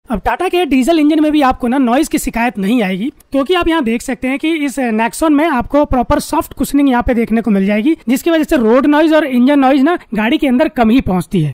अब टाटा के diesel engine में भी आपको ना नॉइज की शिकायत नहीं आएगी, क्योंकि आप यहाँ देख सकते हैं कि इस नेक्सॉन में आपको प्रॉपर सॉफ्ट कुशनिंग यहाँ पे देखने को मिल जाएगी, जिसकी वजह से रोड नॉइज और इंजन नॉइज ना गाड़ी के अंदर कम ही पहुंचती है।